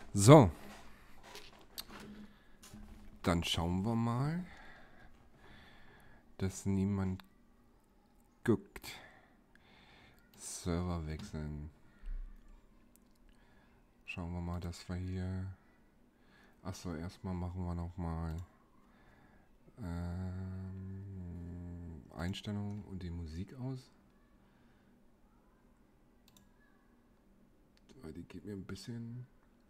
So, dann schauen wir mal, dass niemand guckt. Server wechseln. Schauen wir mal, dass wir hier... Achso, erstmal machen wir nochmal Einstellungen und die Musik aus. Weil die geht mir ein bisschen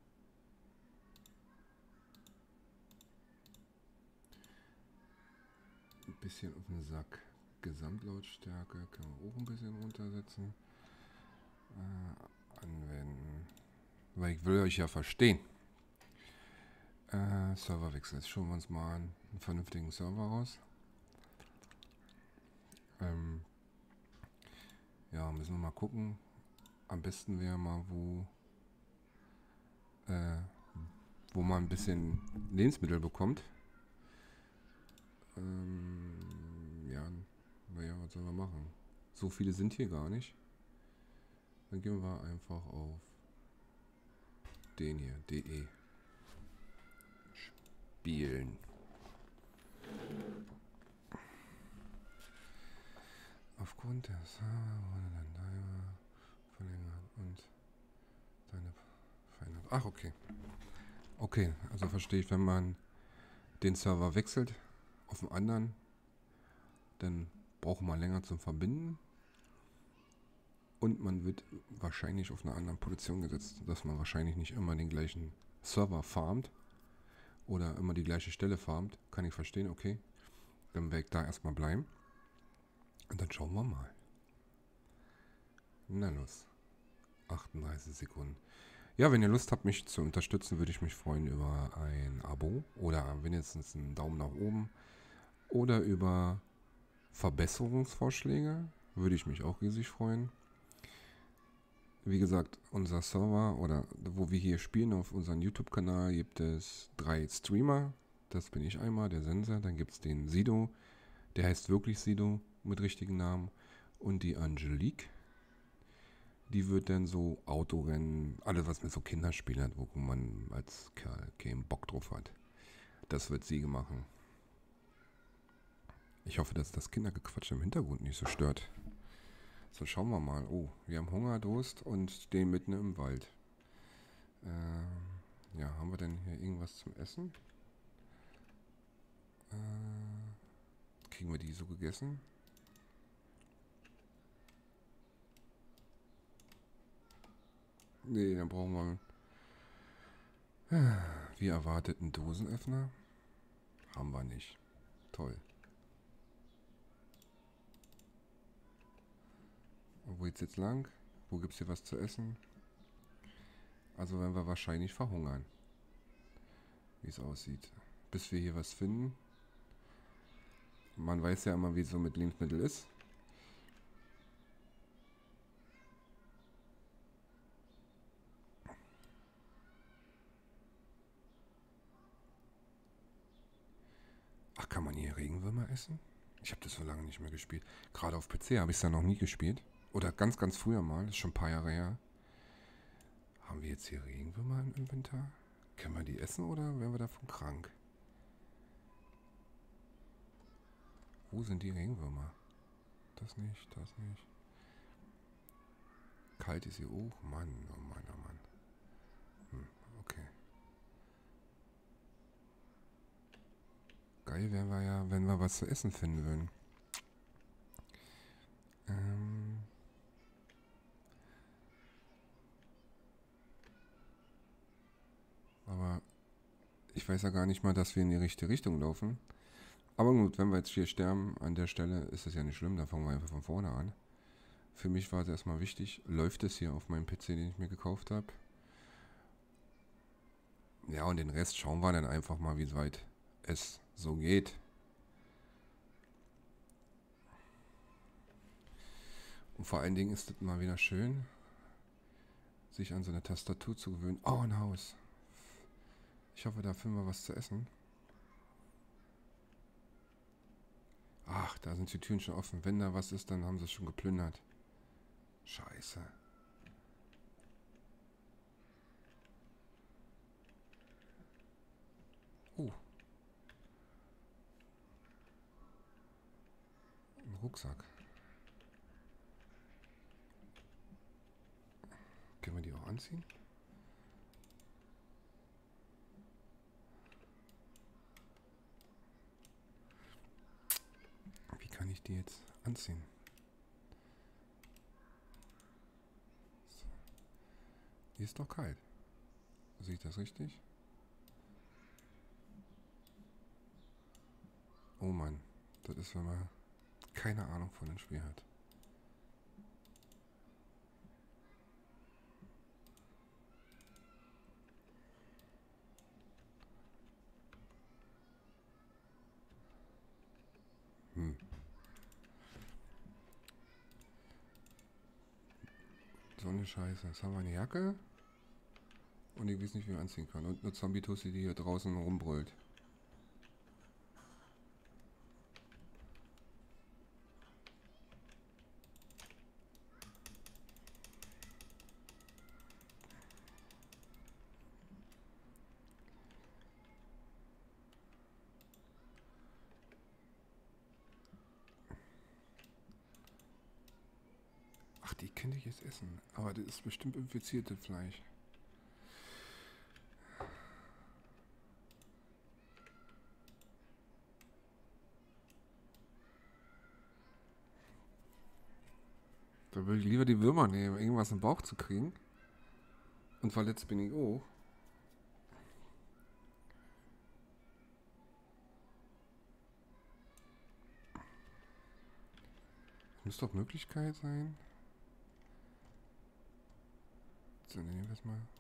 auf den Sack. Gesamtlautstärke können wir auch ein bisschen runtersetzen. Anwenden. Weil ich will euch ja verstehen. Serverwechsel. Jetzt schauen wir uns mal einen vernünftigen Server raus. Ja, müssen wir mal gucken. Am besten wäre mal, wo man ein bisschen Lebensmittel bekommt. Ja, naja, was sollen wir machen? So viele sind hier gar nicht. Dann gehen wir einfach auf den hier, de. Spielen. Aufgrund der Server wurde dein Timer verlängert und deine verändert. Ach, okay. Okay, also verstehe ich, wenn man den Server wechselt auf einen anderen, dann braucht man länger zum Verbinden und man wird wahrscheinlich auf einer anderen Position gesetzt, dass man wahrscheinlich nicht immer den gleichen Server farmt oder immer die gleiche Stelle farmt. Kann ich verstehen, okay. Dann werde ich da erstmal bleiben. Und dann schauen wir mal. Na los. 38 Sekunden. Ja, wenn ihr Lust habt, mich zu unterstützen, würde ich mich freuen über ein Abo oder wenigstens einen Daumen nach oben. Oder über Verbesserungsvorschläge. Würde ich mich auch riesig freuen. Wie gesagt, unser Server oder wo wir hier spielen auf unserem YouTube-Kanal gibt es 3 Streamer. Das bin ich einmal, der Sensor. Dann gibt es den Sido. Der heißt wirklich Sido mit richtigen Namen. Und die Angelique. Die wird dann so Autorennen, alles was mit so Kinderspielen hat, wo man als Kerl keinen Bock drauf hat. Das wird sie machen. Ich hoffe, dass das Kindergequatsch im Hintergrund nicht so stört. So, schauen wir mal. Oh, wir haben Hunger, Durst und stehen mitten im Wald. Ja, haben wir denn hier irgendwas zum Essen? Kriegen wir die so gegessen? Nee, dann brauchen wir, wie erwartet, einen Dosenöffner. Haben wir nicht. Toll. Wo geht's jetzt lang? Wo gibt's hier was zu essen? Also werden wir wahrscheinlich verhungern. Wie es aussieht. Bis wir hier was finden. Man weiß ja immer, wie es so mit Lebensmitteln ist. Ach, kann man hier Regenwürmer essen? Ich habe das so lange nicht mehr gespielt. Gerade auf PC habe ich es ja noch nie gespielt. Oder ganz, ganz früher mal. Das ist schon ein paar Jahre her. Haben wir jetzt hier Regenwürmer im Inventar? Können wir die essen oder werden wir davon krank? Wo sind die Regenwürmer? Das nicht, das nicht. Kalt ist hier auch. Mann, oh Mann, oh Mann. Okay. Geil wären wir ja, wenn wir was zu essen finden würden. Aber ich weiß ja gar nicht mal, dass wir in die richtige Richtung laufen. Aber gut, wenn wir jetzt hier sterben an der Stelle, ist das ja nicht schlimm. Da fangen wir einfach von vorne an. Für mich war es erstmal wichtig, läuft es hier auf meinem PC, den ich mir gekauft habe. Ja, und den Rest schauen wir dann einfach mal, wie weit es so geht. Und vor allen Dingen ist es mal wieder schön, sich an so eine Tastatur zu gewöhnen. Oh, ein Haus. Ich hoffe, da finden wir was zu essen. Ach, da sind die Türen schon offen. Wenn da was ist, dann haben sie es schon geplündert. Scheiße. Rucksack. Können wir die auch anziehen? Wie kann ich die jetzt anziehen? So. Hier ist doch kalt. Sehe ich das richtig? Oh Mann, das ist, wenn man keine Ahnung von dem Spiel hat. So eine Scheiße. Jetzt haben wir eine Jacke. Und ich weiß nicht, wie man anziehen kann. Und eine Zombie-Tussi, die hier draußen rumbrüllt. Ach, die könnte ich jetzt essen. Aber das ist bestimmt infiziertes Fleisch. Da würde ich lieber die Würmer nehmen, irgendwas im Bauch zu kriegen. Und verletzt bin ich auch. Muss doch Möglichkeit sein. So, dann nehmen wir jetzt mal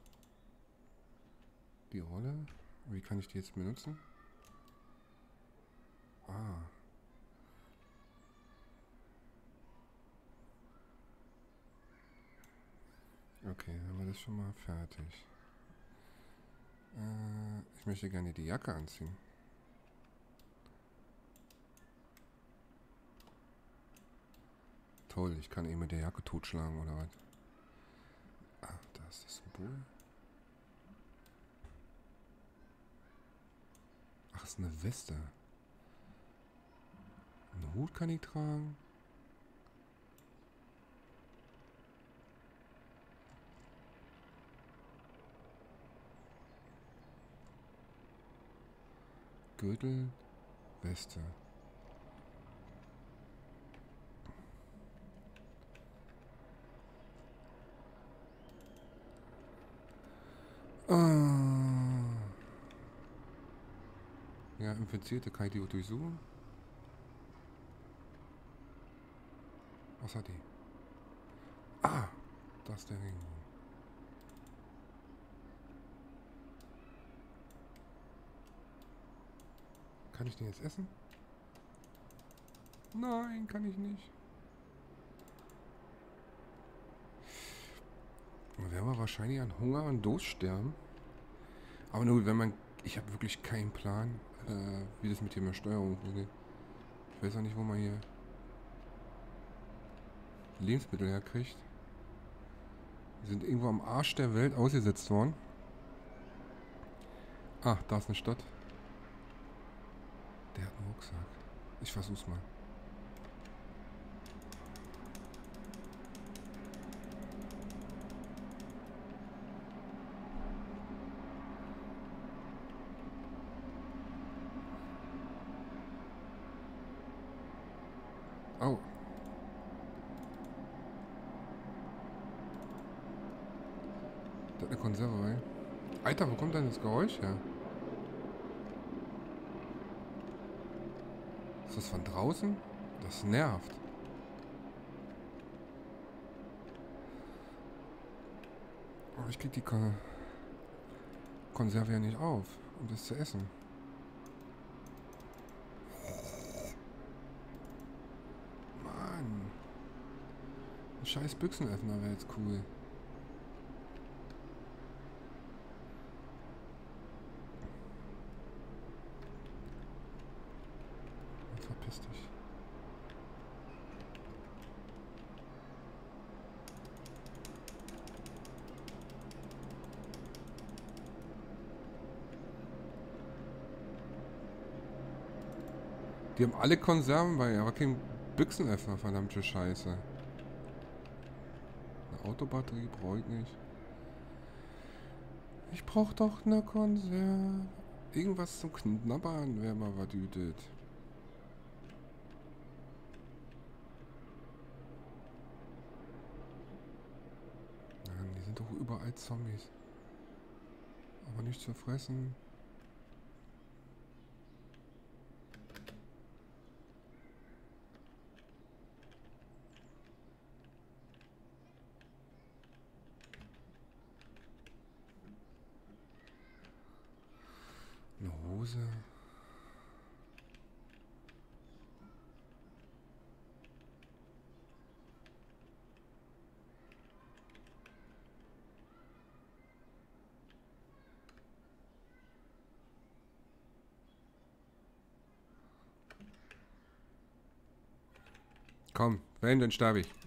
die Rolle. Wie kann ich die jetzt benutzen? Ah. Okay, dann haben wir das schon mal fertig. Ich möchte gerne die Jacke anziehen. Toll, ich kann eben mit der Jacke totschlagen oder was? Ah, da ist das Symbol. Ach, ist eine Weste. Einen Hut kann ich tragen. Gürtel, Weste. Ja, Infizierte kann ich die auch durchsuchen. Was hat die? Ah, das ist der Ring. Kann ich den jetzt essen? Nein, kann ich nicht. Dann werden wir wahrscheinlich an Hunger und Durst sterben. Aber nur, wenn man... Ich habe wirklich keinen Plan, wie das mit der Steuerung geht. Ich weiß auch nicht, wo man hier Lebensmittel herkriegt. Die sind irgendwo am Arsch der Welt ausgesetzt worden. Ah, da ist eine Stadt. Der hat einen Rucksack. Ich versuch's mal. Oh. Das ist eine Konserve, ey. Alter, wo kommt denn das Geräusch her? Ist das von draußen? Das nervt. Aber ich krieg die Konserve ja nicht auf, um das zu essen. Mann. Ein scheiß Büchsenöffner wäre jetzt cool. Verpiss dich. Die haben alle Konserven bei, aber kein Büchsenöffner, verdammte Scheiße. Eine Autobatterie brauche ich nicht. Ich brauche doch eine Konserve. Irgendwas zum Knabbern, wer mal was hütet. Mann, die sind doch überall Zombies. Aber nicht zu fressen. Eine Hose. Komm, wenn, dann sterbe ich.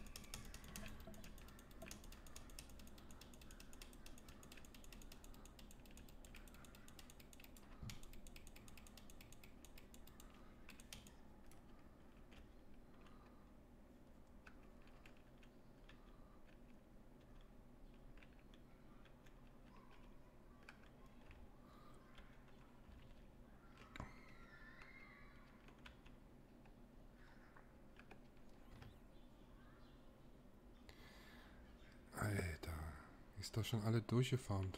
Alter, ist doch schon alle durchgefarmt.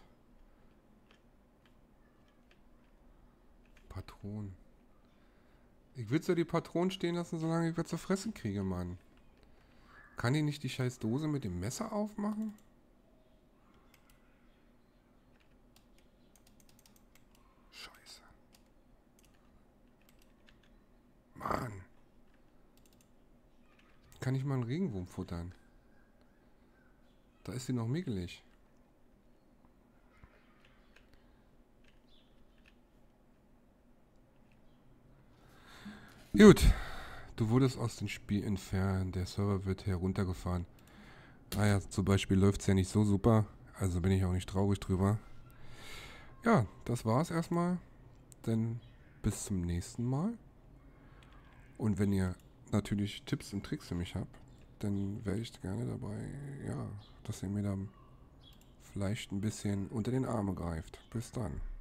Patronen. Ich will so die Patronen stehen lassen, solange ich was zu fressen kriege, Mann. Kann ich nicht die scheiß Dose mit dem Messer aufmachen? Scheiße. Mann. Kann ich mal einen Regenwurm futtern? Da ist sie noch mickelig. Gut. Du wurdest aus dem Spiel entfernt. Der Server wird heruntergefahren. Naja, zum Beispiel läuft es ja nicht so super. Also bin ich auch nicht traurig drüber. Ja, das war's erstmal. Dann bis zum nächsten Mal. Und wenn ihr natürlich Tipps und Tricks für mich habt, dann wäre ich gerne dabei, ja, dass ihr mir da vielleicht ein bisschen unter den Arm greift. Bis dann.